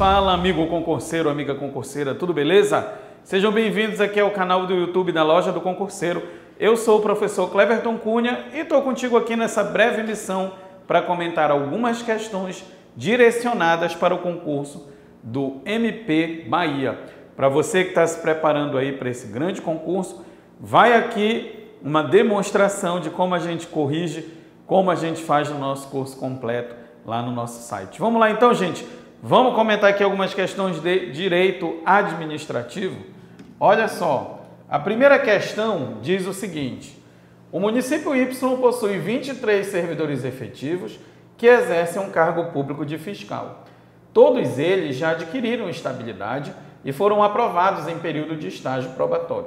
Fala, amigo concurseiro, amiga concurseira, tudo beleza? Sejam bem-vindos aqui ao canal do YouTube da Loja do Concurseiro. Eu sou o professor Cleverton Cunha e estou contigo aqui nessa breve missão para comentar algumas questões direcionadas para o concurso do MP Bahia. Para você que está se preparando aí para esse grande concurso, vai aqui uma demonstração de como a gente corrige, como a gente faz no nosso curso completo lá no nosso site. Vamos lá então, gente? Vamos comentar aqui algumas questões de direito administrativo. Olha só, a primeira questão diz o seguinte: o município Y possui 23 servidores efetivos que exercem um cargo público de fiscal. Todos eles já adquiriram estabilidade e foram aprovados em período de estágio probatório.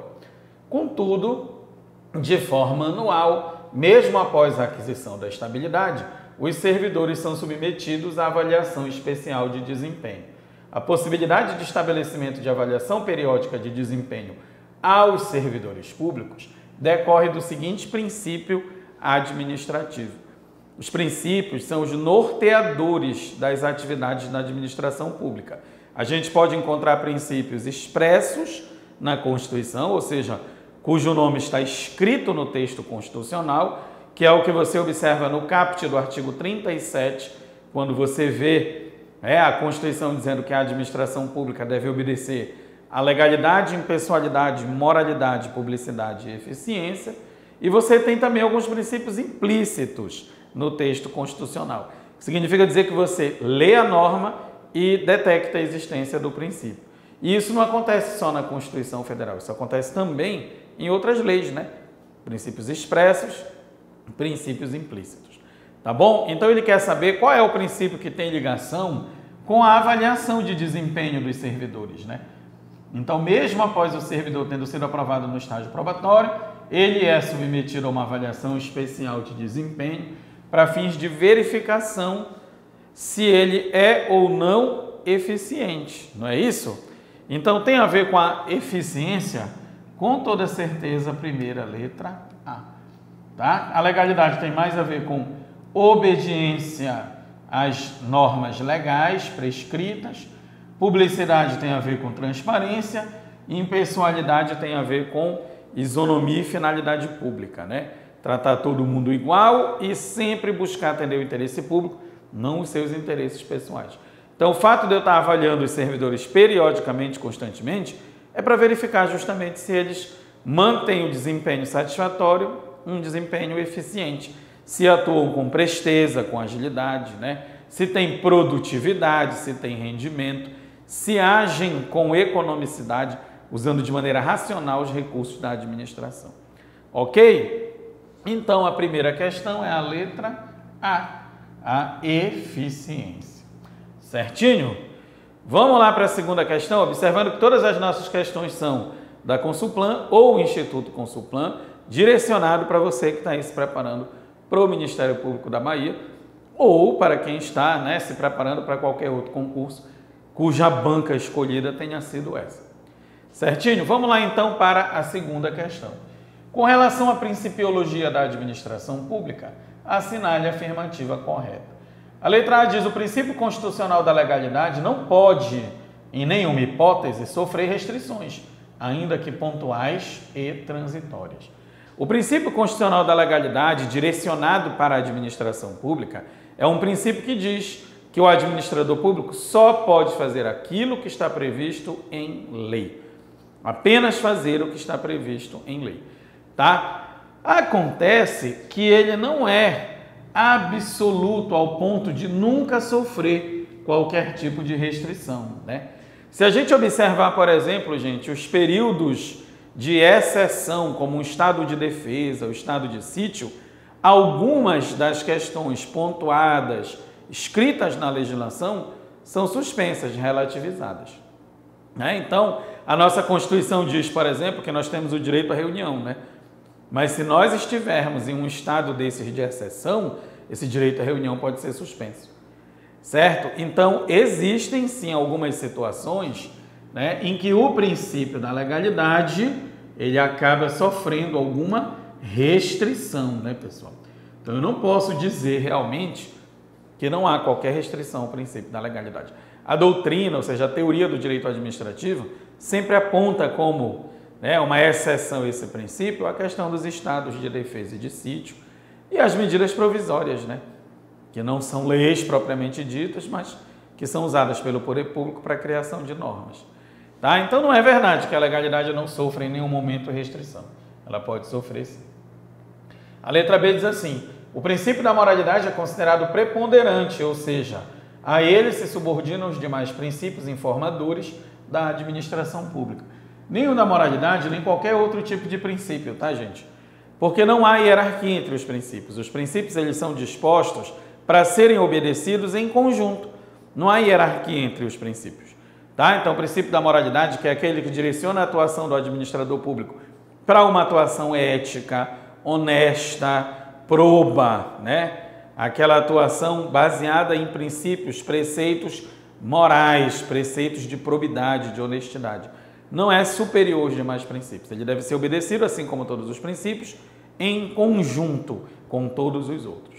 Contudo, de forma anual, mesmo após a aquisição da estabilidade, os servidores são submetidos à avaliação especial de desempenho. A possibilidade de estabelecimento de avaliação periódica de desempenho aos servidores públicos decorre do seguinte princípio administrativo. Os princípios são os norteadores das atividades da administração pública. A gente pode encontrar princípios expressos na Constituição, ou seja, cujo nome está escrito no texto constitucional, que é o que você observa no caput do artigo 37, quando você vê a Constituição dizendo que a administração pública deve obedecer à legalidade, impessoalidade, moralidade, publicidade e eficiência. E você tem também alguns princípios implícitos no texto constitucional. Significa dizer que você lê a norma e detecta a existência do princípio. E isso não acontece só na Constituição Federal, isso acontece também em outras leis, né? Princípios expressos, princípios implícitos, tá bom? Então ele quer saber qual é o princípio que tem ligação com a avaliação de desempenho dos servidores, né? Então, mesmo após o servidor tendo sido aprovado no estágio probatório, ele é submetido a uma avaliação especial de desempenho para fins de verificação se ele é ou não eficiente, não é isso? Então, tem a ver com a eficiência, com toda certeza, a primeira letra A. Tá? A legalidade tem mais a ver com obediência às normas legais prescritas, publicidade tem a ver com transparência, e impessoalidade tem a ver com isonomia e finalidade pública, né? Tratar todo mundo igual e sempre buscar atender o interesse público, não os seus interesses pessoais. Então, o fato de eu estar avaliando os servidores periodicamente, constantemente, é para verificar justamente se eles mantêm o desempenho satisfatório, um desempenho eficiente, se atuam com presteza, com agilidade, né? Se tem produtividade, se tem rendimento, se agem com economicidade, usando de maneira racional os recursos da administração. Ok? Então, a primeira questão é a letra a eficiência. Certinho? Vamos lá para a segunda questão, observando que todas as nossas questões são da Consulplan ou Instituto Consulplan, direcionado para você que está aí se preparando para o Ministério Público da Bahia ou para quem está, né, se preparando para qualquer outro concurso cuja banca escolhida tenha sido essa. Certinho? Vamos lá então para a segunda questão. Com relação à principiologia da administração pública, assinale a afirmativa correta. A letra A diz: o princípio constitucional da legalidade não pode, em nenhuma hipótese, sofrer restrições, ainda que pontuais e transitórias. O princípio constitucional da legalidade, direcionado para a administração pública, é um princípio que diz que o administrador público só pode fazer aquilo que está previsto em lei. Apenas fazer o que está previsto em lei. Tá? Acontece que ele não é absoluto ao ponto de nunca sofrer qualquer tipo de restrição, né? Se a gente observar, por exemplo, gente, os períodos de exceção, como o estado de defesa, o estado de sítio, algumas das questões pontuadas, escritas na legislação, são suspensas, relativizadas, né? Então, a nossa Constituição diz, por exemplo, que nós temos o direito à reunião, né? Mas se nós estivermos em um estado desses de exceção, esse direito à reunião pode ser suspenso, certo? Então, existem sim algumas situações, né, em que o princípio da legalidade ele acaba sofrendo alguma restrição, né, pessoal? Então, eu não posso dizer realmente que não há qualquer restrição ao princípio da legalidade. A doutrina, ou seja, a teoria do direito administrativo, sempre aponta como, né, uma exceção a esse princípio a questão dos estados de defesa e de sítio e as medidas provisórias, né, que não são leis propriamente ditas, mas que são usadas pelo poder público para a criação de normas. Tá? Então não é verdade que a legalidade não sofre em nenhum momento restrição. Ela pode sofrer sim. A letra B diz assim: o princípio da moralidade é considerado preponderante, ou seja, a ele se subordinam os demais princípios informadores da administração pública. Nem o da moralidade, nem qualquer outro tipo de princípio, tá, gente? Porque não há hierarquia entre os princípios. Os princípios, eles são dispostos para serem obedecidos em conjunto. Não há hierarquia entre os princípios, tá? Então, o princípio da moralidade, que é aquele que direciona a atuação do administrador público para uma atuação ética, honesta, proba, né? Aquela atuação baseada em princípios, preceitos morais, preceitos de probidade, de honestidade. Não é superior aos demais princípios. Ele deve ser obedecido, assim como todos os princípios, em conjunto com todos os outros.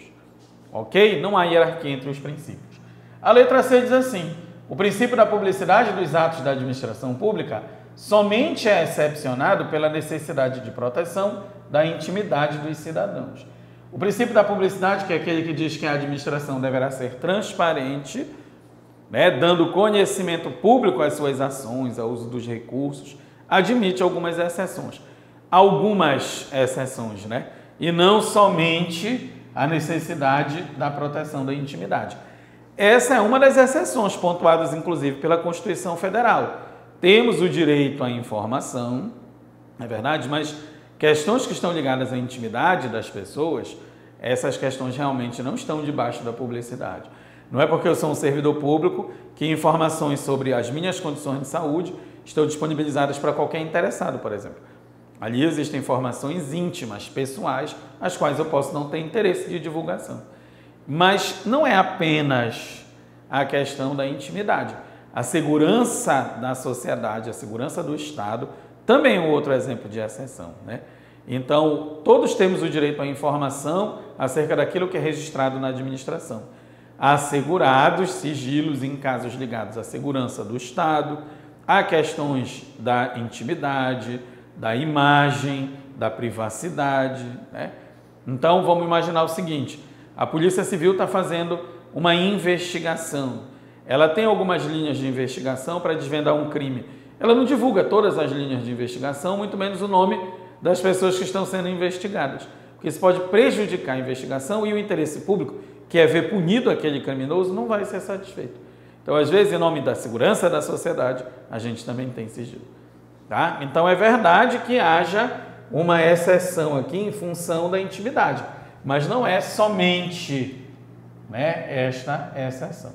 Ok? Não há hierarquia entre os princípios. A letra C diz assim: o princípio da publicidade dos atos da administração pública somente é excepcionado pela necessidade de proteção da intimidade dos cidadãos. O princípio da publicidade, que é aquele que diz que a administração deverá ser transparente, né, dando conhecimento público às suas ações, ao uso dos recursos, admite algumas exceções. Algumas exceções, né? E não somente a necessidade da proteção da intimidade. Essa é uma das exceções pontuadas, inclusive, pela Constituição Federal. Temos o direito à informação, é verdade, mas questões que estão ligadas à intimidade das pessoas, essas questões realmente não estão debaixo da publicidade. Não é porque eu sou um servidor público que informações sobre as minhas condições de saúde estão disponibilizadas para qualquer interessado, por exemplo. Ali existem informações íntimas, pessoais, as quais eu posso não ter interesse de divulgação. Mas não é apenas a questão da intimidade. A segurança da sociedade, a segurança do Estado, também é um outro exemplo de exceção, né? Então, todos temos o direito à informação acerca daquilo que é registrado na administração. Assegurados sigilos em casos ligados à segurança do Estado, a questões da intimidade, da imagem, da privacidade, né? Então, vamos imaginar o seguinte: a Polícia Civil está fazendo uma investigação. Ela tem algumas linhas de investigação para desvendar um crime. Ela não divulga todas as linhas de investigação, muito menos o nome das pessoas que estão sendo investigadas, porque isso pode prejudicar a investigação e o interesse público, que é ver punido aquele criminoso, não vai ser satisfeito. Então, às vezes, em nome da segurança da sociedade, a gente também tem sigilo. Tá? Então, é verdade que haja uma exceção aqui em função da intimidade, mas não é somente, né, esta exceção.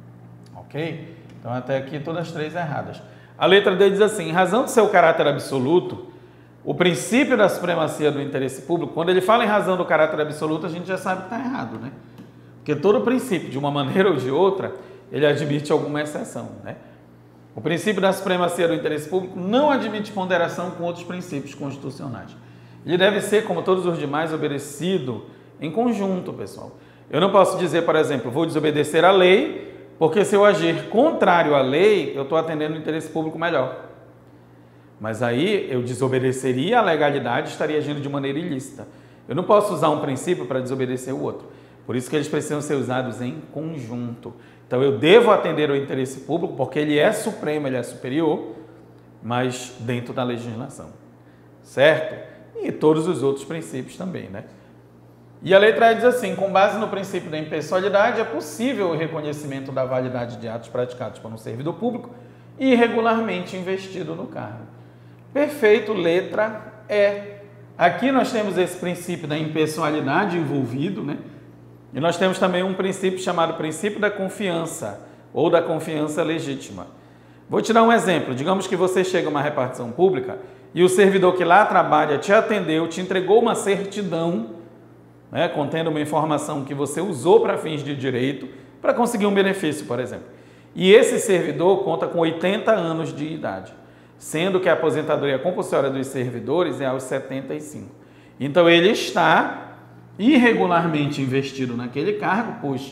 Ok? Então, até aqui todas as três erradas. A letra D diz assim: em razão do seu caráter absoluto, o princípio da supremacia do interesse público, quando ele fala em razão do caráter absoluto, a gente já sabe que está errado, né? Porque todo princípio, de uma maneira ou de outra, ele admite alguma exceção, né? O princípio da supremacia do interesse público não admite ponderação com outros princípios constitucionais. Ele deve ser, como todos os demais, obedecido em conjunto, pessoal. Eu não posso dizer, por exemplo, vou desobedecer à lei, porque se eu agir contrário à lei, eu estou atendendo o interesse público melhor. Mas aí eu desobedeceria à legalidade e estaria agindo de maneira ilícita. Eu não posso usar um princípio para desobedecer o outro. Por isso que eles precisam ser usados em conjunto. Então eu devo atender ao interesse público porque ele é supremo, ele é superior, mas dentro da legislação. Certo? E todos os outros princípios também, né? E a letra E diz assim: com base no princípio da impessoalidade, é possível o reconhecimento da validade de atos praticados por um servidor público irregularmente investido no cargo. Perfeito, letra E. Aqui nós temos esse princípio da impessoalidade envolvido, né? E nós temos também um princípio chamado princípio da confiança, ou da confiança legítima. Vou te dar um exemplo. Digamos que você chega a uma repartição pública e o servidor que lá trabalha te atendeu, te entregou uma certidão, né, contendo uma informação que você usou para fins de direito, para conseguir um benefício, por exemplo. E esse servidor conta com 80 anos de idade, sendo que a aposentadoria compulsória dos servidores é aos 75. Então, ele está irregularmente investido naquele cargo, pois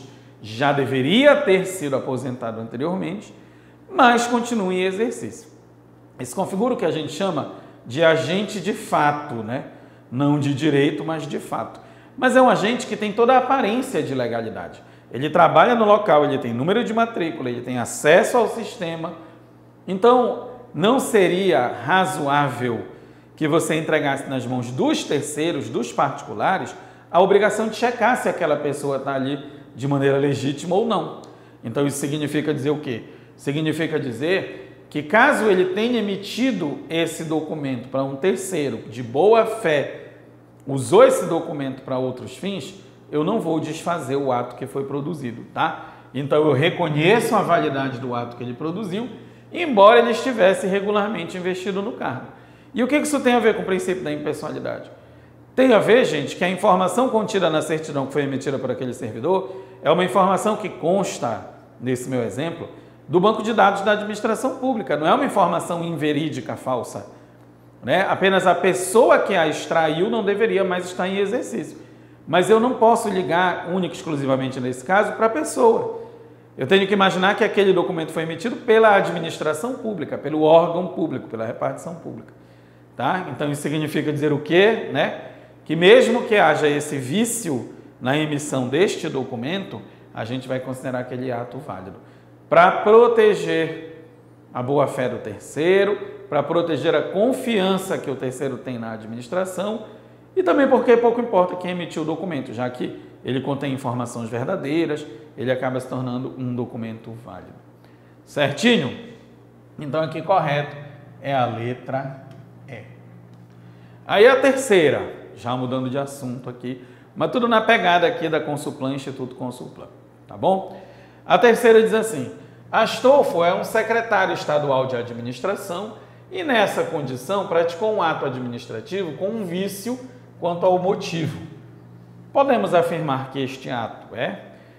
já deveria ter sido aposentado anteriormente, mas continua em exercício. Isso configura o que a gente chama de agente de fato, né? Não de direito, mas de fato. Mas é um agente que tem toda a aparência de legalidade. Ele trabalha no local, ele tem número de matrícula, ele tem acesso ao sistema. Então, não seria razoável que você entregasse nas mãos dos terceiros, dos particulares, a obrigação de checar se aquela pessoa está ali de maneira legítima ou não. Então, isso significa dizer o quê? Significa dizer que caso ele tenha emitido esse documento para um terceiro de boa fé, usou esse documento para outros fins, eu não vou desfazer o ato que foi produzido, tá? Então, eu reconheço a validade do ato que ele produziu, embora ele estivesse regularmente investido no cargo. E o que isso tem a ver com o princípio da impessoalidade? Tem a ver, gente, que a informação contida na certidão que foi emitida por aquele servidor é uma informação que consta, nesse meu exemplo, do banco de dados da administração pública, não é uma informação inverídica, falsa, né? Apenas a pessoa que a extraiu não deveria mais estar em exercício. Mas eu não posso ligar única e exclusivamente nesse caso para a pessoa. Eu tenho que imaginar que aquele documento foi emitido pela administração pública, pelo órgão público, pela repartição pública. Tá? Então isso significa dizer o quê? Né? Que mesmo que haja esse vício na emissão deste documento, a gente vai considerar aquele ato válido. Para proteger a boa-fé do terceiro, para proteger a confiança que o terceiro tem na administração e também porque pouco importa quem emitiu o documento, já que ele contém informações verdadeiras, ele acaba se tornando um documento válido. Certinho? Então aqui correto é a letra E. Aí a terceira, já mudando de assunto aqui, mas tudo na pegada aqui da Consulplan, Instituto Consulplan, tá bom? A terceira diz assim: Astolfo é um secretário estadual de administração e nessa condição praticou um ato administrativo com um vício quanto ao motivo. Podemos afirmar que este ato é?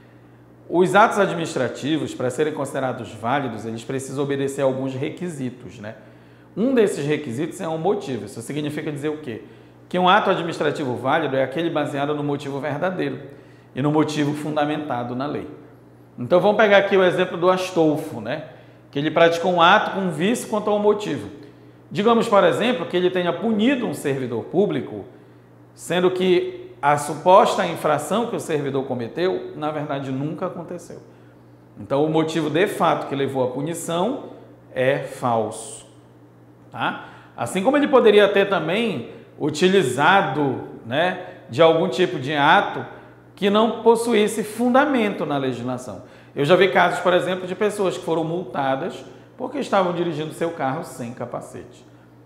Os atos administrativos, para serem considerados válidos, eles precisam obedecer a alguns requisitos, né? Um desses requisitos é um motivo. Isso significa dizer o quê? Que um ato administrativo válido é aquele baseado no motivo verdadeiro e no motivo fundamentado na lei. Então vamos pegar aqui o exemplo do Astolfo, né? Que ele praticou um ato com vício quanto ao motivo. Digamos, por exemplo, que ele tenha punido um servidor público, sendo que a suposta infração que o servidor cometeu, na verdade, nunca aconteceu. Então, o motivo de fato que levou à punição é falso. Tá? Assim como ele poderia ter também utilizado, né, de algum tipo de ato que não possuísse fundamento na legislação. Eu já vi casos, por exemplo, de pessoas que foram multadas porque estavam dirigindo seu carro sem capacete.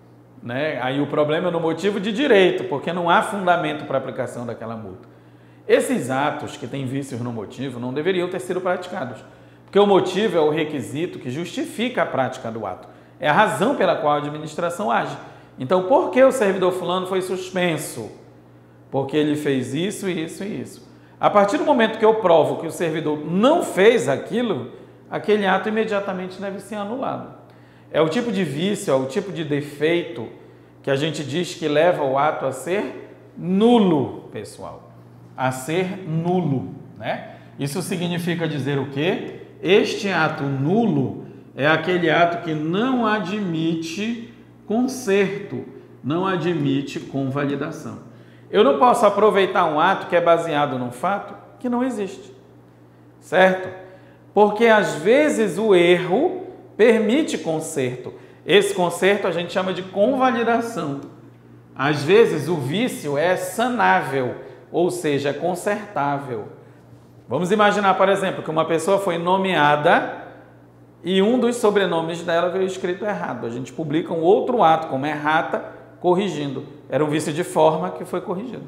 Né? Aí o problema é no motivo de direito, porque não há fundamento para a aplicação daquela multa. Esses atos que têm vícios no motivo não deveriam ter sido praticados, porque o motivo é o requisito que justifica a prática do ato. É a razão pela qual a administração age. Então, por que o servidor fulano foi suspenso? Porque ele fez isso, isso e isso. A partir do momento que eu provo que o servidor não fez aquilo, aquele ato imediatamente deve ser anulado. É o tipo de vício, é o tipo de defeito que a gente diz que leva o ato a ser nulo, pessoal. A ser nulo, né? Isso significa dizer o quê? Este ato nulo é aquele ato que não admite conserto, não admite convalidação. Eu não posso aproveitar um ato que é baseado num fato que não existe, certo? Porque às vezes o erro permite conserto. Esse conserto a gente chama de convalidação. Às vezes o vício é sanável, ou seja, é consertável. Vamos imaginar, por exemplo, que uma pessoa foi nomeada e um dos sobrenomes dela veio escrito errado. A gente publica um outro ato, como errata, corrigindo. Era um vício de forma que foi corrigido.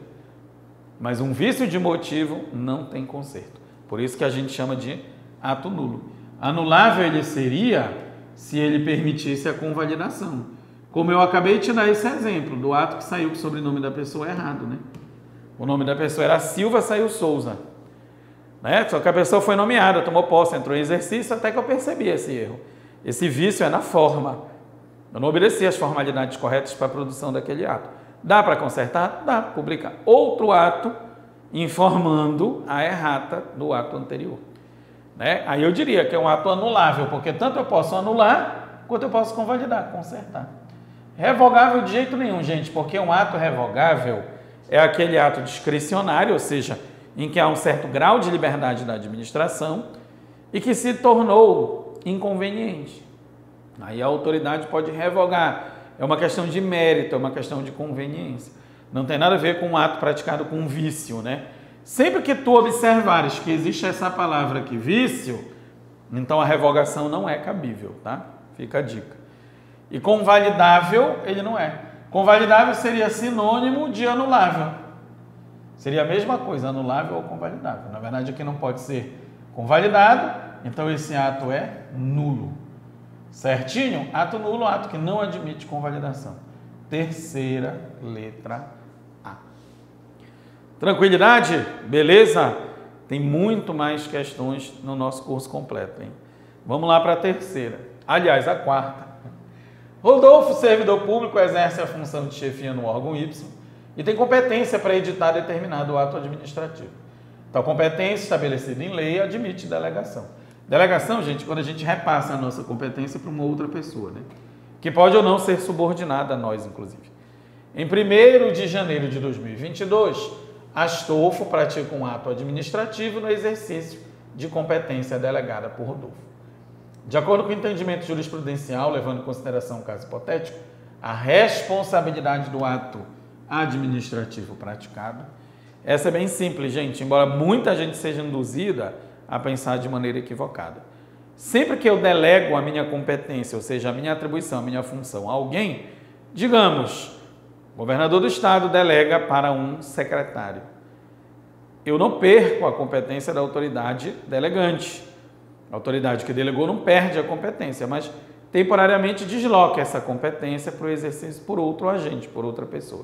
Mas um vício de motivo não tem conserto. Por isso que a gente chama de ato nulo. Anulável ele seria se ele permitisse a convalidação. Como eu acabei de te dar esse exemplo, do ato que saiu com o sobrenome da pessoa errado, né? O nome da pessoa era Silva, saiu Souza. Né? Só que a pessoa foi nomeada, tomou posse, entrou em exercício, até que eu percebi esse erro. Esse vício é na forma. Eu não obedeci as formalidades corretas para a produção daquele ato. Dá para consertar? Dá. Publicar outro ato informando a errata do ato anterior. né? Aí eu diria que é um ato anulável, porque tanto eu posso anular, quanto eu posso convalidar, consertar. Revogável de jeito nenhum, gente, porque um ato revogável é aquele ato discricionário, ou seja, em que há um certo grau de liberdade da administração e que se tornou inconveniente. Aí a autoridade pode revogar. É uma questão de mérito, é uma questão de conveniência. Não tem nada a ver com um ato praticado com vício, né? Sempre que tu observares que existe essa palavra aqui, vício, então a revogação não é cabível, tá? Fica a dica. E convalidável, ele não é. Convalidável seria sinônimo de anulável. Seria a mesma coisa, anulável ou convalidável. Na verdade, aqui não pode ser convalidado, então esse ato é nulo. Certinho? Ato nulo, ato que não admite convalidação. Terceira letra A. Tranquilidade? Beleza? Tem muito mais questões no nosso curso completo, hein? Vamos lá para a terceira. Aliás, a quarta. Rodolfo, servidor público, exerce a função de chefia no órgão Y e tem competência para editar determinado ato administrativo. Então, competência estabelecida em lei admite delegação. Delegação, gente, quando a gente repassa a nossa competência para uma outra pessoa, né? Que pode ou não ser subordinada a nós, inclusive. Em 1º de janeiro de 2022, Astolfo pratica um ato administrativo no exercício de competência delegada por Rodolfo. De acordo com o entendimento jurisprudencial, levando em consideração o caso hipotético, a responsabilidade do ato administrativo praticado, essa é bem simples, gente, embora muita gente seja induzida a pensar de maneira equivocada. Sempre que eu delego a minha competência, ou seja, a minha atribuição, a minha função a alguém, digamos, o governador do estado delega para um secretário. Eu não perco a competência da autoridade delegante. A autoridade que delegou não perde a competência, mas temporariamente desloca essa competência para o exercício por outro agente, por outra pessoa.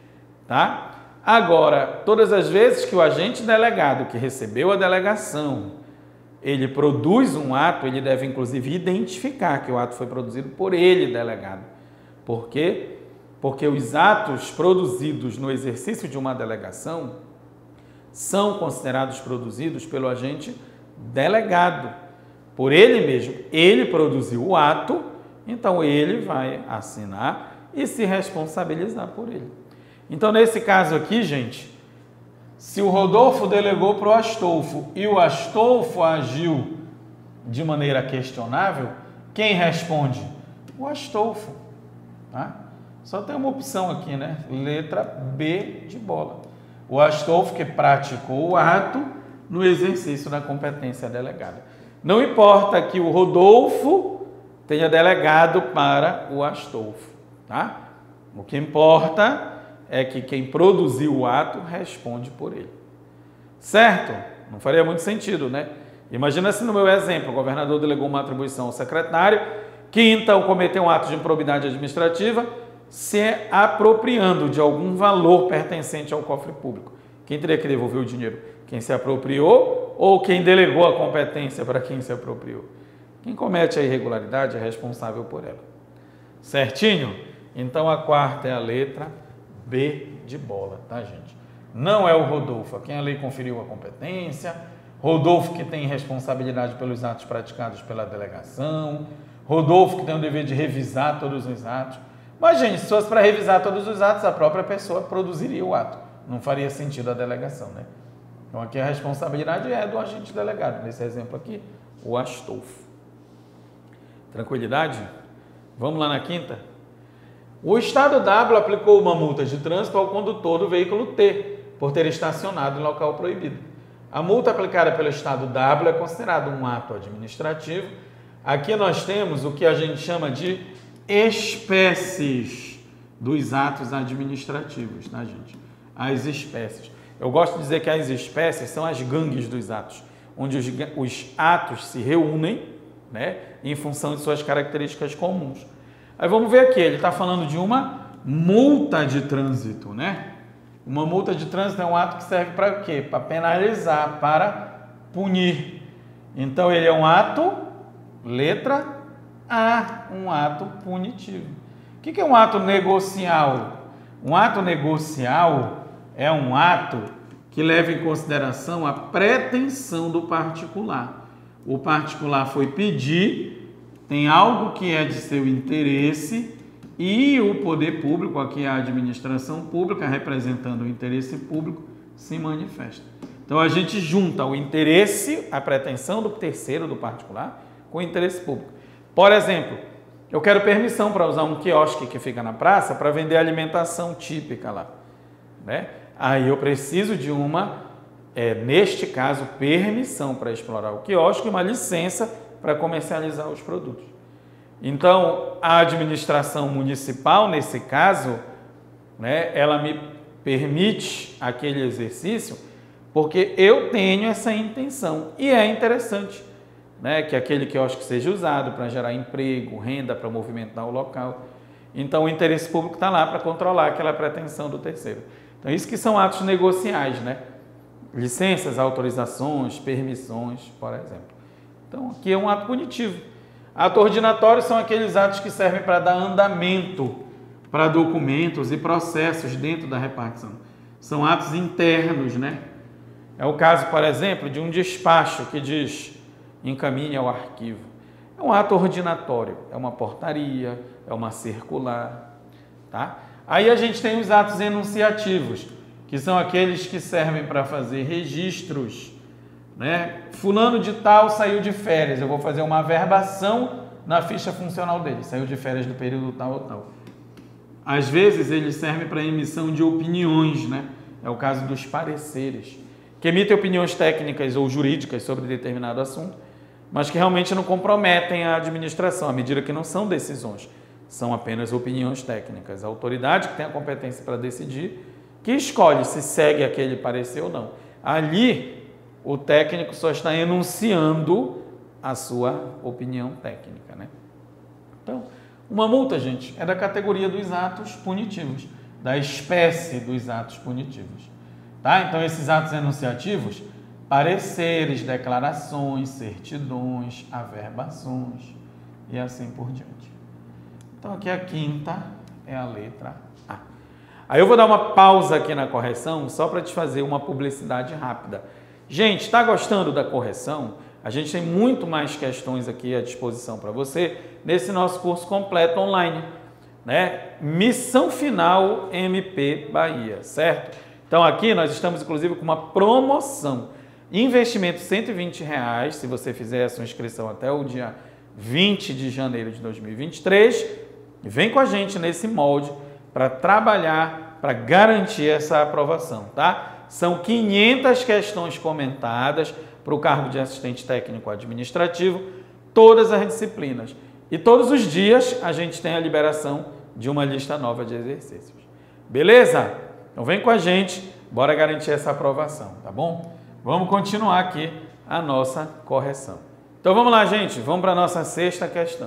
Tá? Agora, todas as vezes que o agente delegado que recebeu a delegação, ele produz um ato, ele deve inclusive identificar que o ato foi produzido por ele, delegado. Por quê? Porque os atos produzidos no exercício de uma delegação são considerados produzidos pelo agente delegado. Por ele mesmo, ele produziu o ato, então ele vai assinar e se responsabilizar por ele. Então, nesse caso aqui, gente, se o Rodolfo delegou para o Astolfo e o Astolfo agiu de maneira questionável, quem responde? O Astolfo. Tá? Só tem uma opção aqui, né? Letra B de bola. O Astolfo que praticou o ato no exercício da competência delegada. Não importa que o Rodolfo tenha delegado para o Astolfo, tá? O que importa é que quem produziu o ato responde por ele. Certo? Não faria muito sentido, né? Imagina se no meu exemplo o governador delegou uma atribuição ao secretário, que então cometeu um ato de improbidade administrativa, se apropriando de algum valor pertencente ao cofre público. Quem teria que devolver o dinheiro? Quem se apropriou ou quem delegou a competência para quem se apropriou? Quem comete a irregularidade é responsável por ela. Certinho? Então a quarta é a letra B de bola, tá, gente? Não é o Rodolfo, a quem a lei conferiu a competência, Rodolfo que tem responsabilidade pelos atos praticados pela delegação, Rodolfo que tem o dever de revisar todos os atos. Mas, gente, se fosse para revisar todos os atos, a própria pessoa produziria o ato. Não faria sentido a delegação, né? Então, aqui a responsabilidade é do agente delegado. Nesse exemplo aqui, o Astolfo. Tranquilidade? Vamos lá na quinta? O Estado W aplicou uma multa de trânsito ao condutor do veículo T, por ter estacionado em local proibido. A multa aplicada pelo Estado W é considerada um ato administrativo. Aqui nós temos o que a gente chama de espécies dos atos administrativos, tá, gente? As espécies. Eu gosto de dizer que as espécies são as gangues dos atos, onde os atos se reúnem, né, em função de suas características comuns. Aí vamos ver aqui, ele está falando de uma multa de trânsito, né? Uma multa de trânsito é um ato que serve para quê? Para penalizar, para punir. Então, ele é um ato, letra A, um ato punitivo. O que é um ato negocial? Um ato negocial é um ato que leva em consideração a pretensão do particular. O particular foi pedir, tem algo que é de seu interesse e o poder público, aqui a administração pública, representando o interesse público, se manifesta. Então a gente junta o interesse, a pretensão do terceiro, do particular, com o interesse público. Por exemplo, eu quero permissão para usar um quiosque que fica na praça para vender alimentação típica lá, né? Aí eu preciso de neste caso, permissão para explorar o quiosque e uma licença para comercializar os produtos. Então, a administração municipal, nesse caso, né, ela me permite aquele exercício porque eu tenho essa intenção. E é interessante, né, que aquele quiosque seja usado para gerar emprego, renda, para movimentar o local. Então, o interesse público está lá para controlar aquela pretensão do terceiro. Então, isso que são atos negociais, né? Licenças, autorizações, permissões, por exemplo. Então, aqui é um ato punitivo. Ato ordinatório são aqueles atos que servem para dar andamento para documentos e processos dentro da repartição. São atos internos, né? É o caso, por exemplo, de um despacho que diz encaminhe ao arquivo. É um ato ordinatório, é uma portaria, é uma circular, tá? Aí a gente tem os atos enunciativos, que são aqueles que servem para fazer registros, né? Fulano de tal saiu de férias, eu vou fazer uma averbação na ficha funcional dele, saiu de férias do período tal ou tal. Às vezes eles servem para emissão de opiniões, né? É o caso dos pareceres, que emitem opiniões técnicas ou jurídicas sobre determinado assunto, mas que realmente não comprometem a administração, à medida que não são decisões, são apenas opiniões técnicas. A autoridade que tem a competência para decidir, que escolhe se segue aquele parecer ou não. Ali, o técnico só está enunciando a sua opinião técnica, né? Então, uma multa, gente, é da categoria dos atos punitivos, da espécie dos atos punitivos, tá? Então, esses atos enunciativos, pareceres, declarações, certidões, averbações e assim por diante. Então, aqui a quinta é a letra A. Aí eu vou dar uma pausa aqui na correção só para te fazer uma publicidade rápida. Gente, está gostando da correção? A gente tem muito mais questões aqui à disposição para você nesse nosso curso completo online, né? Missão Final MP Bahia, certo? Então aqui nós estamos inclusive com uma promoção. Investimento R$ 120, se você fizer a sua inscrição até o dia 20 de janeiro de 2023. Vem com a gente nesse molde para trabalhar, para garantir essa aprovação, tá? São 500 questões comentadas para o cargo de assistente técnico administrativo, todas as disciplinas. E todos os dias a gente tem a liberação de uma lista nova de exercícios. Beleza? Então vem com a gente, bora garantir essa aprovação, tá bom? Vamos continuar aqui a nossa correção. Então vamos lá, gente, vamos para a nossa sexta questão.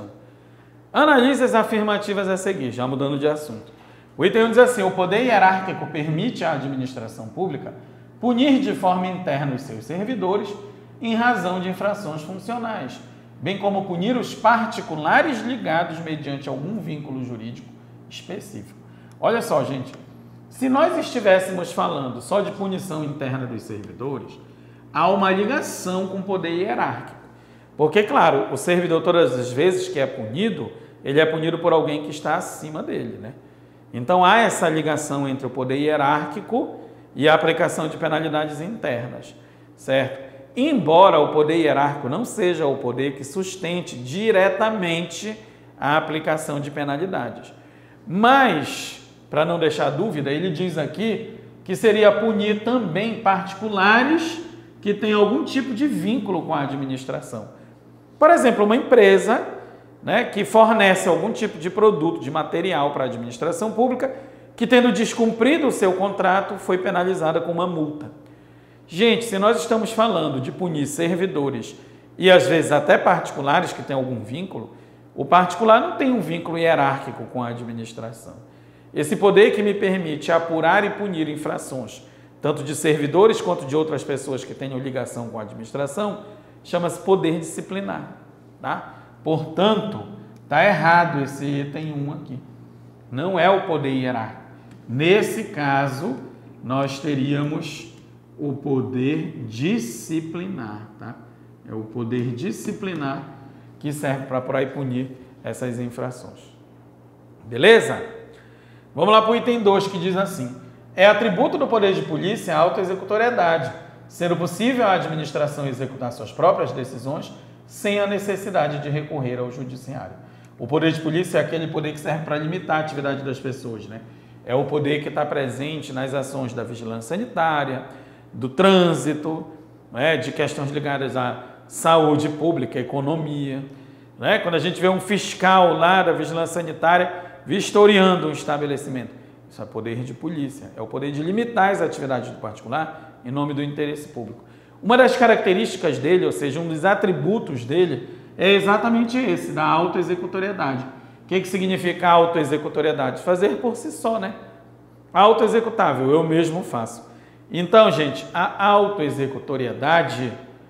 Analise as afirmativas a seguir, já mudando de assunto. O item 1 diz assim: o poder hierárquico permite à administração pública punir de forma interna os seus servidores em razão de infrações funcionais, bem como punir os particulares ligados mediante algum vínculo jurídico específico. Olha só, gente, se nós estivéssemos falando só de punição interna dos servidores, há uma ligação com o poder hierárquico. Porque, claro, o servidor, todas as vezes que é punido, ele é punido por alguém que está acima dele, né? Então, há essa ligação entre o poder hierárquico e a aplicação de penalidades internas, certo? Embora o poder hierárquico não seja o poder que sustente diretamente a aplicação de penalidades. Mas, para não deixar dúvida, ele diz aqui que seria punir também particulares que têm algum tipo de vínculo com a administração. Por exemplo, uma empresa, né, que fornece algum tipo de produto, de material para a administração pública, que tendo descumprido o seu contrato, foi penalizada com uma multa. Gente, se nós estamos falando de punir servidores e às vezes até particulares que têm algum vínculo, o particular não tem um vínculo hierárquico com a administração. Esse poder que me permite apurar e punir infrações, tanto de servidores quanto de outras pessoas que tenham ligação com a administração, chama-se poder disciplinar, tá? Portanto, está errado esse item 1 aqui. Não é o poder hierárquico. Nesse caso, nós teríamos o poder disciplinar, tá? É o poder disciplinar que serve para apurar e punir essas infrações. Beleza? Vamos lá para o item 2, que diz assim: é atributo do poder de polícia a autoexecutoriedade, sendo possível a administração executar suas próprias decisões sem a necessidade de recorrer ao judiciário. O poder de polícia é aquele poder que serve para limitar a atividade das pessoas, né? É o poder que está presente nas ações da vigilância sanitária, do trânsito, né? De questões ligadas à saúde pública, economia, né? Quando a gente vê um fiscal lá da vigilância sanitária vistoriando um estabelecimento, isso é poder de polícia, é o poder de limitar as atividades do particular em nome do interesse público. Uma das características dele, ou seja, um dos atributos dele, é exatamente esse, da autoexecutoriedade. O que significa autoexecutoriedade? Fazer por si só, né? Autoexecutável, eu mesmo faço. Então, gente, a autoexecutoriedade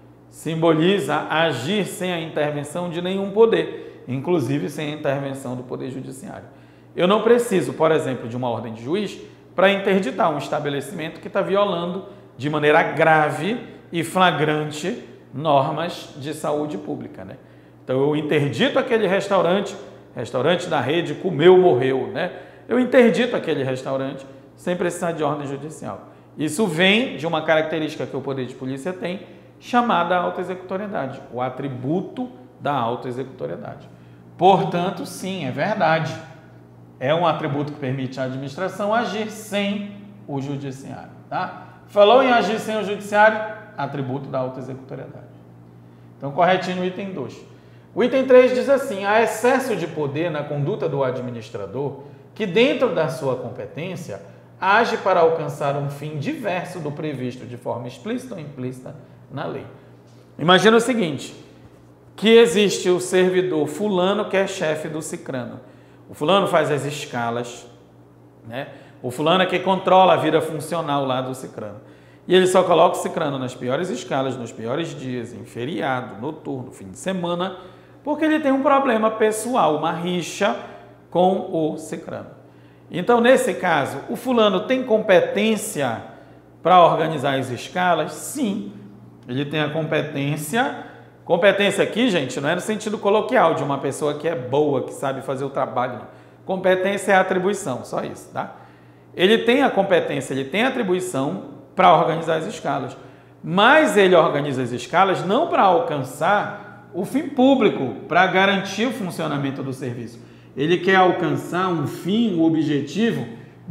simboliza agir sem a intervenção de nenhum poder, inclusive sem a intervenção do poder judiciário. Eu não preciso, por exemplo, de uma ordem de juiz para interditar um estabelecimento que está violando de maneira grave e flagrante normas de saúde pública, né? Então eu interdito aquele restaurante da rede Comeu Morreu, né? Eu interdito aquele restaurante sem precisar de ordem judicial. Isso vem de uma característica que o poder de polícia tem, chamada autoexecutoriedade, o atributo da autoexecutoriedade. Portanto, sim, é verdade. É um atributo que permite à administração agir sem o judiciário, tá? Falou em agir sem o judiciário, atributo da autoexecutoriedade. Então, corretinho no item 2. O item 3 diz assim: há excesso de poder na conduta do administrador que, dentro da sua competência, age para alcançar um fim diverso do previsto de forma explícita ou implícita na lei. Imagina o seguinte, que existe o servidor fulano que é chefe do cicrano. O fulano faz as escalas, né? O fulano é que controla a vida funcional lá do cicrano. E ele só coloca o cicrano nas piores escalas, nos piores dias, em feriado, noturno, fim de semana, porque ele tem um problema pessoal, uma rixa com o cicrano. Então, nesse caso, o fulano tem competência para organizar as escalas? Sim, ele tem a competência. Competência aqui, gente, não é no sentido coloquial de uma pessoa que é boa, que sabe fazer o trabalho. Não. Competência é atribuição, só isso, tá? Ele tem a competência, ele tem a atribuição para organizar as escalas, mas ele organiza as escalas não para alcançar o fim público, para garantir o funcionamento do serviço. Ele quer alcançar um fim, um objetivo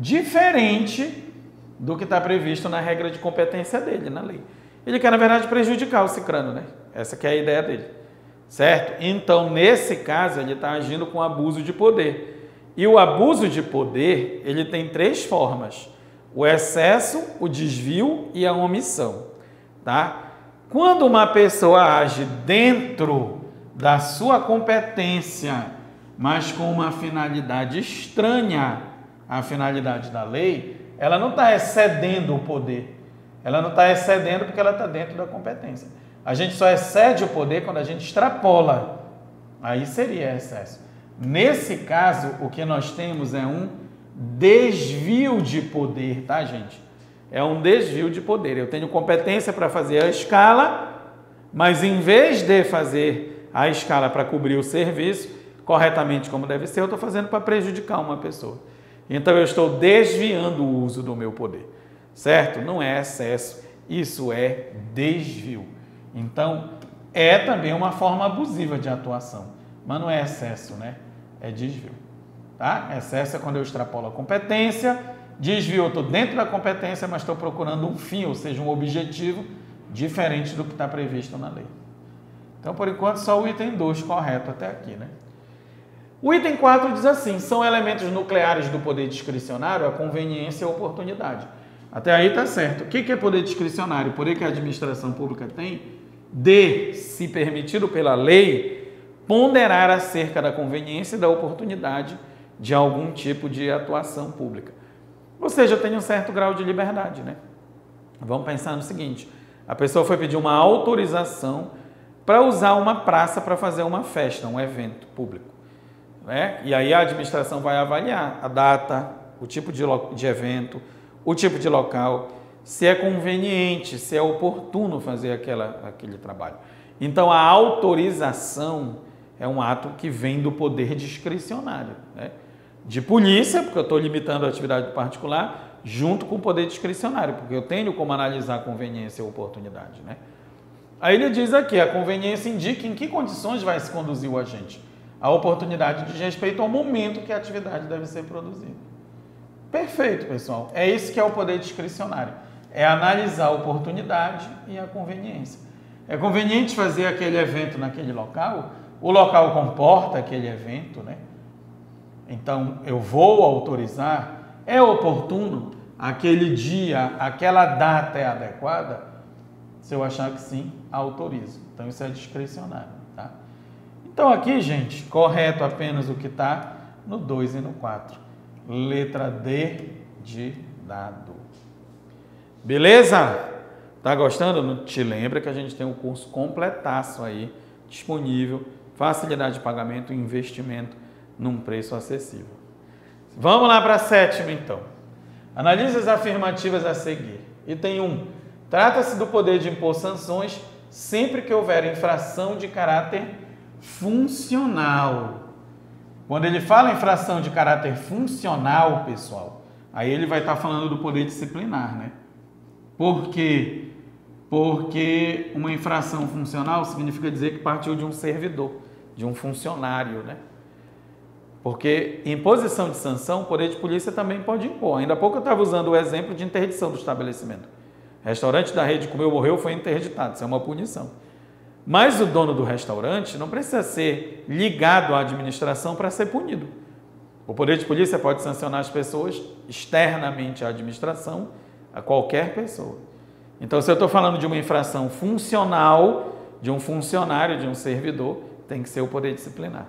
diferente do que está previsto na regra de competência dele, na lei. Ele quer, na verdade, prejudicar o cicrano, né? Essa que é a ideia dele, certo? Então, nesse caso, ele está agindo com abuso de poder. E o abuso de poder, ele tem 3 formas: o excesso, o desvio e a omissão, tá? Quando uma pessoa age dentro da sua competência, mas com uma finalidade estranha à finalidade da lei, ela não está excedendo o poder. Ela não está excedendo porque ela está dentro da competência. A gente só excede o poder quando a gente extrapola. Aí seria excesso. Nesse caso, o que nós temos é um desvio de poder, tá, gente? É um desvio de poder. Eu tenho competência para fazer a escala, mas em vez de fazer a escala para cobrir o serviço corretamente como deve ser, eu estou fazendo para prejudicar uma pessoa. Então, eu estou desviando o uso do meu poder, certo? Não é excesso, isso é desvio. Então, é também uma forma abusiva de atuação, mas não é excesso, né? É desvio, tá? Excesso é quando eu extrapolo a competência, desvio, eu estou dentro da competência, mas estou procurando um fim, ou seja, um objetivo diferente do que está previsto na lei. Então, por enquanto, só o item 2 correto até aqui, né? O item 4 diz assim: são elementos nucleares do poder discricionário a conveniência e a oportunidade. Até aí está certo. O que é poder discricionário? O poder que a administração pública tem de, se permitido pela lei, ponderar acerca da conveniência e da oportunidade de algum tipo de atuação pública. Ou seja, tem um certo grau de liberdade, né? Vamos pensar no seguinte: a pessoa foi pedir uma autorização para usar uma praça para fazer uma festa, um evento público, né? E aí a administração vai avaliar a data, o tipo de evento, o tipo de local, se é conveniente, se é oportuno fazer aquele trabalho. Então, a autorização é um ato que vem do poder discricionário, né? De polícia, porque eu estou limitando a atividade particular, junto com o poder discricionário, porque eu tenho como analisar a conveniência e a oportunidade, né? Aí ele diz aqui, a conveniência indica em que condições vai se conduzir o agente. A oportunidade diz respeito ao momento que a atividade deve ser produzida. Perfeito, pessoal. É isso que é o poder discricionário. É analisar a oportunidade e a conveniência. É conveniente fazer aquele evento naquele local? O local comporta aquele evento, né? Então, eu vou autorizar. É oportuno? Aquele dia, aquela data é adequada? Se eu achar que sim, autorizo. Então, isso é discricionário, tá? Então, aqui, gente, correto apenas o que está no 2 e no 4. Letra D de dado. Beleza? Tá gostando? Te lembra que a gente tem um curso completaço aí, disponível, facilidade de pagamento e investimento num preço acessível. Vamos lá para a sétima, então. Analise as afirmativas a seguir. Item 1. Trata-se do poder de impor sanções sempre que houver infração de caráter funcional. Quando ele fala infração de caráter funcional, pessoal, aí ele vai estar falando do poder disciplinar, né? Por quê? Porque uma infração funcional significa dizer que partiu de um servidor, de um funcionário, né? Porque imposição de sanção, o poder de polícia também pode impor. Ainda há pouco eu estava usando o exemplo de interdição do estabelecimento. Restaurante da rede comeu, morreu, foi interditado. Isso é uma punição. Mas o dono do restaurante não precisa ser ligado à administração para ser punido. O poder de polícia pode sancionar as pessoas externamente à administração, a qualquer pessoa. Então, se eu estou falando de uma infração funcional, de um funcionário, de um servidor, tem que ser o poder disciplinar.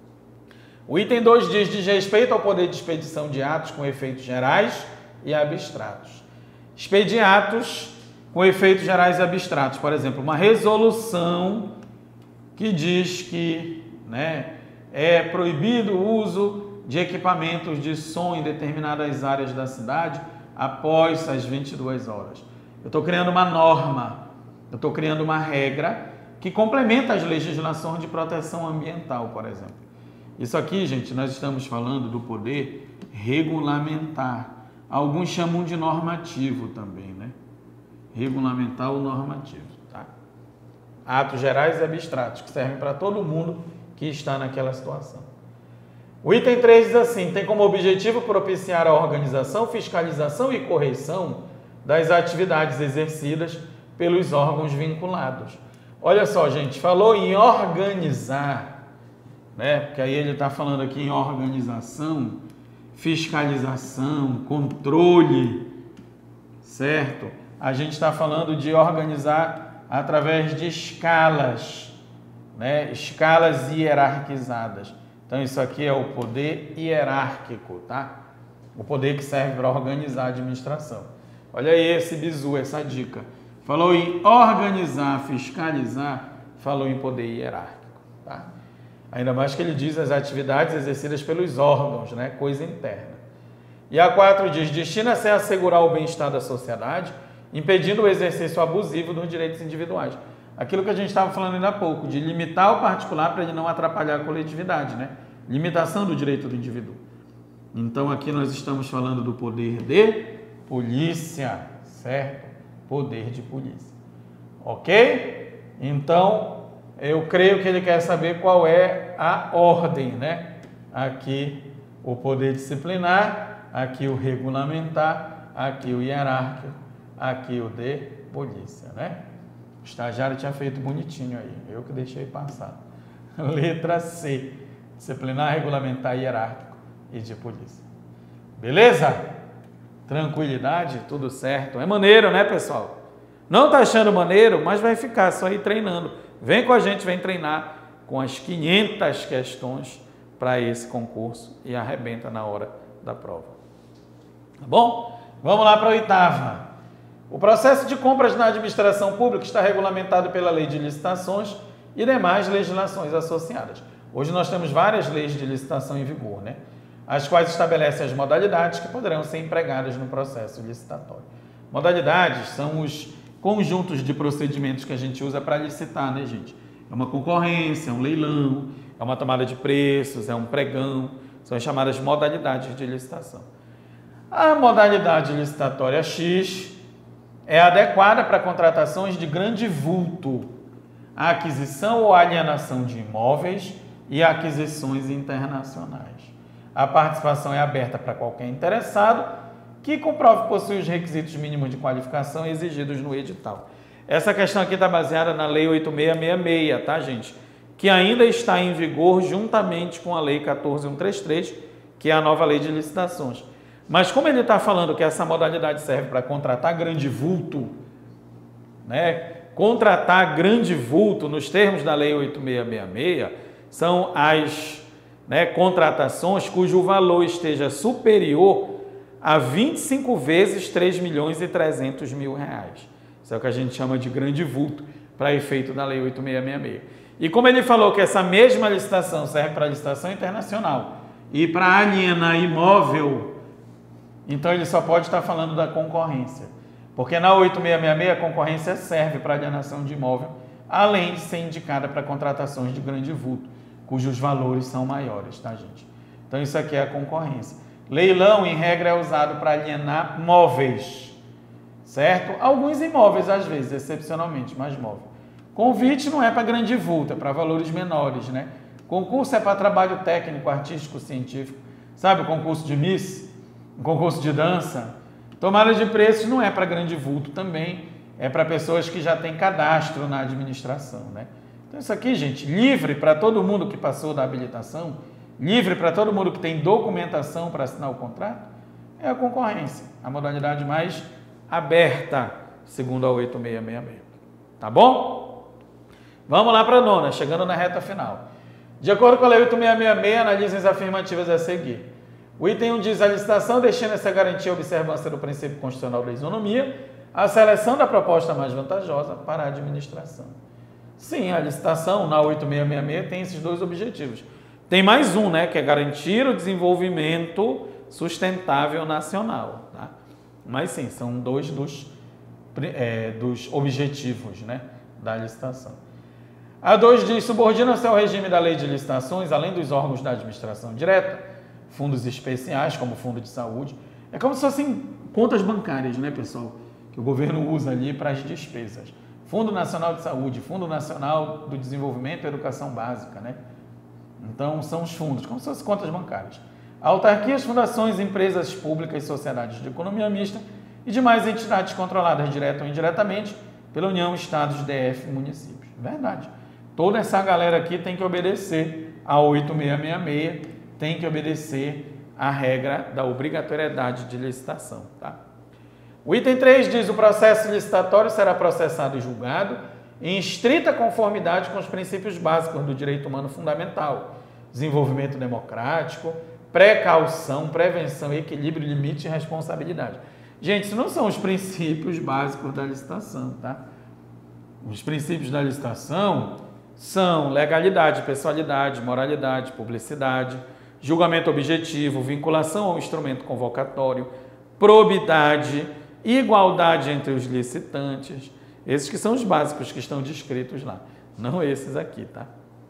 O item 2 diz respeito ao poder de expedição de atos com efeitos gerais e abstratos. Expedir atos com efeitos gerais e abstratos. Por exemplo, uma resolução que diz que, né, é proibido o uso de equipamentos de som em determinadas áreas da cidade após as 22 horas. Eu estou criando uma norma, eu estou criando uma regra que complementa as legislações de proteção ambiental, por exemplo. Isso aqui, gente, nós estamos falando do poder regulamentar. Alguns chamam de normativo também, né? Regulamentar ou normativo, tá? Atos gerais e abstratos, que servem para todo mundo que está naquela situação. O item 3 diz assim, tem como objetivo propiciar a organização, fiscalização e correção das atividades exercidas pelos órgãos vinculados. Olha só, gente, falou em organizar, né? Porque aí ele está falando aqui em organização, fiscalização, controle, certo? A gente está falando de organizar através de escalas, né? Escalas hierarquizadas. Então, isso aqui é o poder hierárquico, tá? O poder que serve para organizar a administração. Olha aí esse bizu, essa dica. Falou em organizar, fiscalizar, falou em poder hierárquico, tá? Ainda mais que ele diz as atividades exercidas pelos órgãos, né? Coisa interna. E a 4 diz, destina-se a assegurar o bem-estar da sociedade, impedindo o exercício abusivo dos direitos individuais. Aquilo que a gente estava falando ainda há pouco, de limitar o particular para ele não atrapalhar a coletividade, né? Limitação do direito do indivíduo. Então, aqui nós estamos falando do poder de polícia, certo? Poder de polícia. Ok? Então, eu creio que ele quer saber qual é a ordem, né? Aqui o poder disciplinar, aqui o regulamentar, aqui o hierárquico, aqui o de polícia, né? O estagiário tinha feito bonitinho aí, eu que deixei passar. Letra C, disciplinar, regulamentar, hierárquico e de polícia. Beleza? Tranquilidade, tudo certo. É maneiro, né, pessoal? Não tá achando maneiro, mas vai ficar só ir treinando. Vem com a gente, vem treinar com as 500 questões para esse concurso e arrebenta na hora da prova. Tá bom? Vamos lá para a 8ª. O processo de compras na administração pública está regulamentado pela Lei de Licitações e demais legislações associadas. Hoje nós temos várias leis de licitação em vigor, né? As quais estabelecem as modalidades que poderão ser empregadas no processo licitatório. Modalidades são os conjuntos de procedimentos que a gente usa para licitar, né, gente? É uma concorrência, é um leilão, é uma tomada de preços, é um pregão, são as chamadas modalidades de licitação. A modalidade licitatória X é adequada para contratações de grande vulto, a aquisição ou alienação de imóveis e aquisições internacionais. A participação é aberta para qualquer interessado que comprove que possui os requisitos mínimos de qualificação exigidos no edital. Essa questão aqui está baseada na Lei 8666, tá, gente? Que ainda está em vigor juntamente com a Lei 14133, que é a nova lei de licitações. Mas como ele está falando que essa modalidade serve para contratar grande vulto, né? Contratar grande vulto, nos termos da Lei 8666, são as contratações cujo valor esteja superior a 25 vezes 3.300.000 reais. Isso é o que a gente chama de grande vulto para efeito da Lei 8666. E como ele falou que essa mesma licitação serve para licitação internacional e para alienar imóvel, então ele só pode estar falando da concorrência. Porque na 8666 a concorrência serve para alienação de imóvel, além de ser indicada para contratações de grande vulto, cujos valores são maiores, tá, gente? Então isso aqui é a concorrência. Leilão, em regra, é usado para alienar móveis, certo? Alguns imóveis, às vezes, excepcionalmente, mas móvel. Convite não é para grande vulto, é para valores menores, né? Concurso é para trabalho técnico, artístico, científico. Sabe o concurso de Miss? O concurso de dança? Tomada de preços não é para grande vulto também, é para pessoas que já têm cadastro na administração, né? Então isso aqui, gente, livre para todo mundo que passou da habilitação, livre para todo mundo que tem documentação para assinar o contrato, é a concorrência, a modalidade mais aberta, segundo a 8666. Tá bom? Vamos lá para a nona, chegando na reta final. De acordo com a Lei 8666, analisem as afirmativas a seguir. O item 1 diz: a licitação destina-se a garantir a observância do princípio constitucional da isonomia, a seleção da proposta mais vantajosa para a administração. Sim, a licitação na 8666 tem esses dois objetivos. Tem mais um, né, que é garantir o desenvolvimento sustentável nacional, tá? Mas sim, são dois dos objetivos, né, da licitação. A 2 diz: subordina-se ao regime da lei de licitações, além dos órgãos da administração direta, fundos especiais, como fundo de saúde. É como se fossem contas bancárias, né, pessoal, que o governo usa ali para as despesas. Fundo Nacional de Saúde, Fundo Nacional do Desenvolvimento e Educação Básica, né? Então, são os fundos, como se fossem contas bancárias. Autarquias, fundações, empresas públicas, sociedades de economia mista e demais entidades controladas direta ou indiretamente pela União, Estados, DF e municípios. Verdade. Toda essa galera aqui tem que obedecer a 8666, tem que obedecer à regra da obrigatoriedade de licitação, tá? O item 3 diz: o processo licitatório será processado e julgado em estrita conformidade com os princípios básicos do direito humano fundamental, desenvolvimento democrático, precaução, prevenção, equilíbrio, limite e responsabilidade. Gente, isso não são os princípios básicos da licitação, tá? Os princípios da licitação são legalidade, pessoalidade, moralidade, publicidade, julgamento objetivo, vinculação ao instrumento convocatório, probidade, igualdade entre os licitantes. Esses que são os básicos que estão descritos lá, não esses aqui, tá?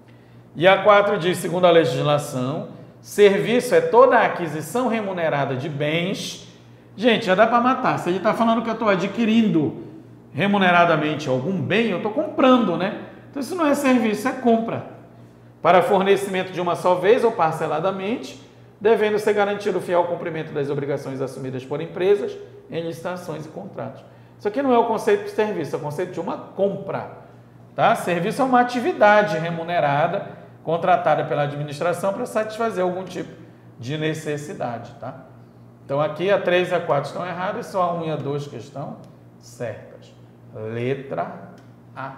E a 4 diz: segundo a legislação, serviço é toda a aquisição remunerada de bens. Gente, já dá para matar. Se ele está falando que eu estou adquirindo remuneradamente algum bem, eu estou comprando, né? Então isso não é serviço, é compra. Para fornecimento de uma só vez ou parceladamente, devendo ser garantido o fiel cumprimento das obrigações assumidas por empresas em licitações e contratos. Isso aqui não é o conceito de serviço, é o conceito de uma compra, tá? Serviço é uma atividade remunerada, contratada pela administração para satisfazer algum tipo de necessidade, tá? Então aqui a 3 e a 4 estão erradas, só a 1 e a 2 que estão certas. Letra A.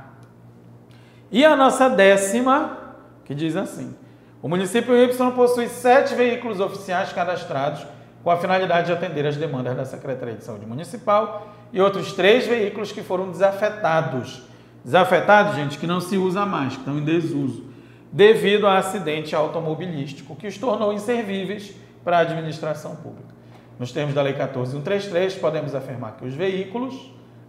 E a nossa 10ª, que diz assim: o município Y possui 7 veículos oficiais cadastrados com a finalidade de atender as demandas da Secretaria de Saúde Municipal e outros 3 veículos que foram desafetados. Desafetados, gente, que não se usa mais, que estão em desuso, devido a acidente automobilístico que os tornou inservíveis para a administração pública. Nos termos da Lei 14133, podemos afirmar que os veículos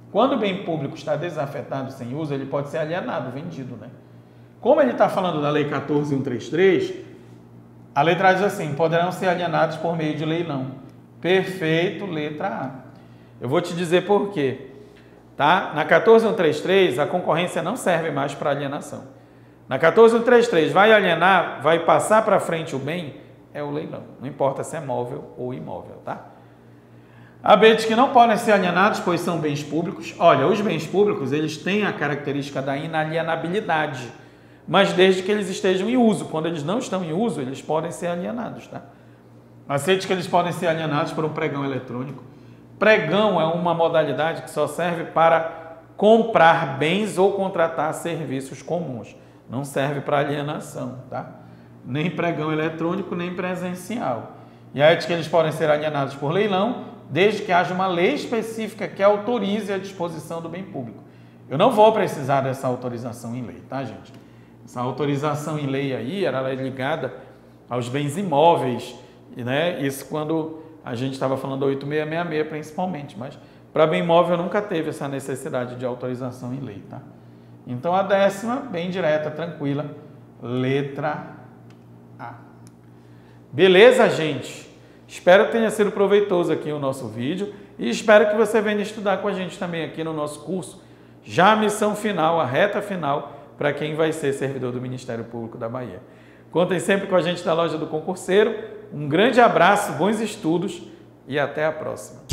Quando o bem público está desafetado, sem uso, ele pode ser alienado, vendido, né? Como ele está falando da Lei 14.133, a letra A diz assim, poderão ser alienados por meio de leilão. Perfeito, letra A. Eu vou te dizer por quê. Tá? Na 14.133, a concorrência não serve mais para alienação. Na 14.133, vai alienar, vai passar para frente o bem, é o leilão. Não importa se é móvel ou imóvel, tá? A B diz que não podem ser alienados, pois são bens públicos. Olha, os bens públicos, eles têm a característica da inalienabilidade, mas desde que eles estejam em uso. Quando eles não estão em uso, eles podem ser alienados, tá? A C diz que eles podem ser alienados por um pregão eletrônico. Pregão é uma modalidade que só serve para comprar bens ou contratar serviços comuns. Não serve para alienação, tá? Nem pregão eletrônico, nem presencial. E aí diz que eles podem ser alienados por leilão, desde que haja uma lei específica que autorize a disposição do bem público. Eu não vou precisar dessa autorização em lei, tá, gente? Essa autorização em lei aí era ligada aos bens imóveis, né? Isso quando a gente estava falando da 8666 principalmente, mas para bem imóvel nunca teve essa necessidade de autorização em lei, tá? Então a 10ª, bem direta, tranquila, letra A. Beleza, gente? Espero que tenha sido proveitoso aqui o nosso vídeo e espero que você venha estudar com a gente também aqui no nosso curso, já a missão final, a reta final, para quem vai ser servidor do Ministério Público da Bahia. Contem sempre com a gente da Loja do Concurseiro. Um grande abraço, bons estudos e até a próxima.